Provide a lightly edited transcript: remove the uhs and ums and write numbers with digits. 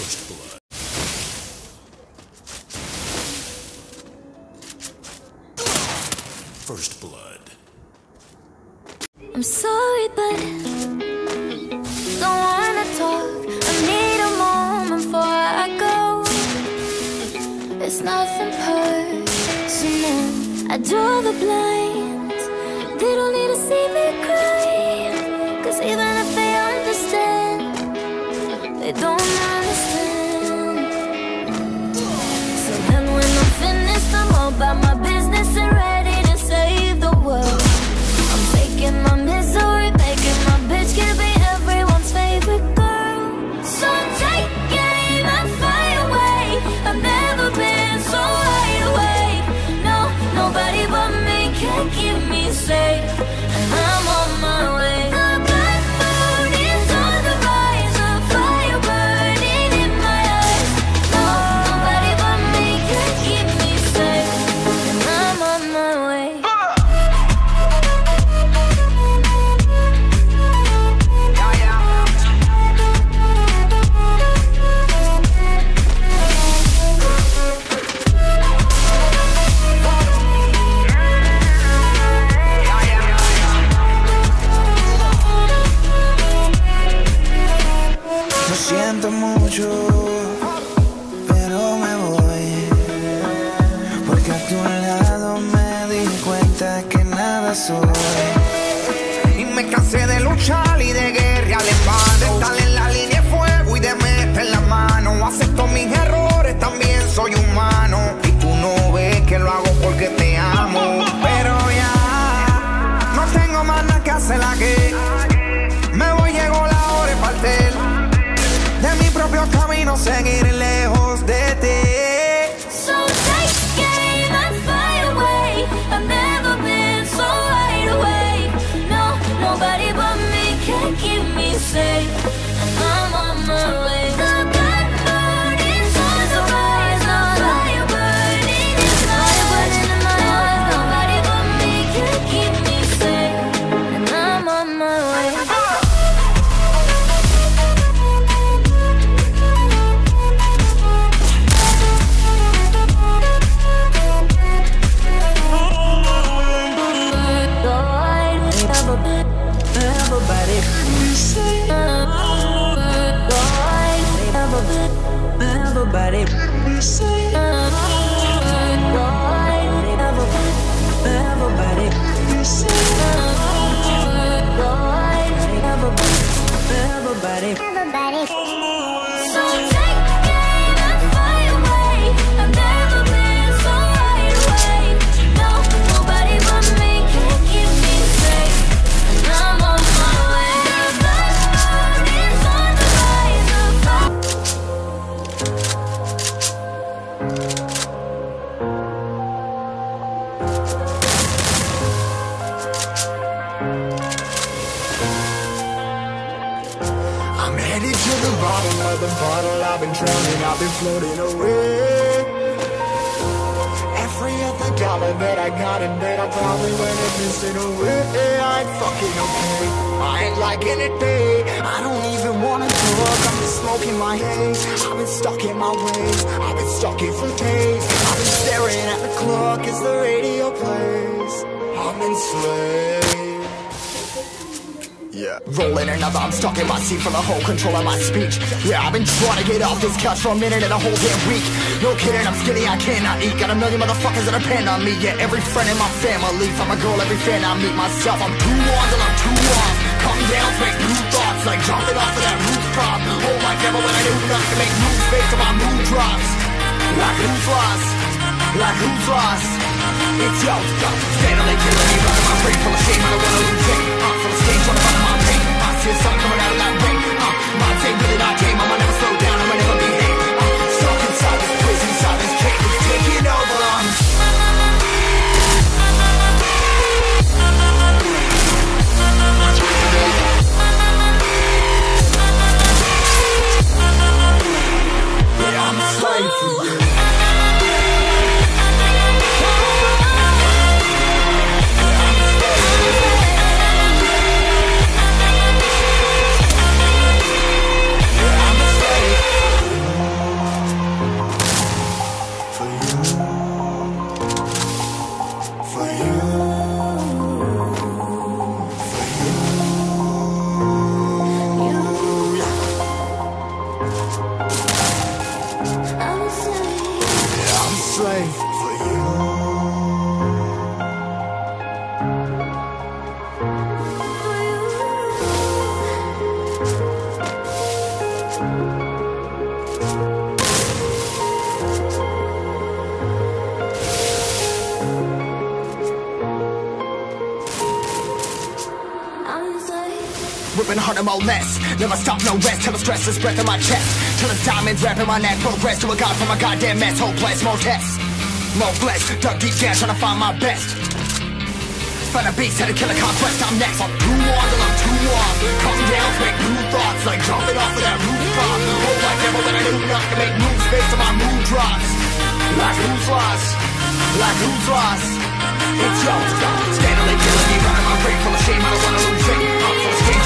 First blood. First blood. I'm sorry, but don't wanna talk. I need a moment before I go. It's nothing personal. I draw the blinds. They don't need to see me cry. 'Cause even if they understand, they don't understand. So then when I'm finished, I'm all about my business and ready to save the world. I'm faking my misery, making my bitch can be everyone's favorite girl. So take aim and fire away. I've never been so wide awake. No, nobody but me can keep me safe. And I'm on my way. The black moon is on the rise, a fire burning in my eyes. No, nobody but me can keep me safe. And I'm on my way. Lo siento mucho, pero me voy, porque a tu lado me di cuenta que nada soy. Y me cansé de luchar y de guerrear en vano, de estar en la línea de fuego y de meter la mano. Acepto mis errores, también soy humano, y tú no ves que lo hago porque te amo. Pero ya no tengo más nada que hacer aquí. Me voy, llegó la hora de partir de mi propio camino, seguir lejos de ti. So take aim and fire away. I've never been so wide awake. No, nobody but me can keep me safe. And I'm on my way. The black moon is on the rise, a fire burning in my eyes. Nobody but me can keep me safe. And I'm on my way. Everybody say everybody. So take aim and fire away. I've never been so wide awake. No, nobody but me can keep me safe. And I'm on my way. The black moon is on the rise, a fire. I'm headed to the bottom of the bottle. I've been drowning, I've been floating away. Every other dollar that I got in bed, I probably went and missed it away. I ain't fucking okay, I ain't liking it, babe. I don't even wanna talk, I'm just smoking my haze. I've been stuck in my ways, I've been stuck here for days. I've been staring at the clock as the radio plays. I'm enslaved. Yeah. Rolling another, I'm stuck in my seat for the whole control of my speech. Yeah, I've been trying to get off this couch for a minute and a whole damn week. No kidding, I'm skinny, I cannot eat. Got a million motherfuckers that depend on me. Yeah, every friend in my family. From a girl, every fan I meet myself. I'm too on till I'm too off. Come down, make new thoughts, like jumping off of that rooftop. Hold my camera when I do nothing to make moves based on my mood drops. Like who's lost? Like who's lost? It's yo, steadily killing me, running my brain full of shame. I don't wanna lose it. Full of stage, trying to run my pain. I see something coming out of that rain. My day really not came. I'ma never slow down. I'ma never behave. Stuck inside this prison, inside this cage. It's taking over. Yeah, I'm a slave for you. open heart and molest. Never stop, no rest, till the stress is breath in my chest. Till it's diamonds wrapping my neck. Progress to a god from a goddamn mess. Hopeless, more tests, more blessed. Dug deep down trying to find my best. Find a beast, had to kill a conquest, I'm next. I'm too on till I'm too off. Calm down, make new thoughts, like jumping off of that rooftop. Whole life never let I do nothing to make moves based on my mood drops. Like who's lost? Like who's lost? It's yours, standing late killing me, running my brain full of shame, I don't wanna lose it. I'm so scared.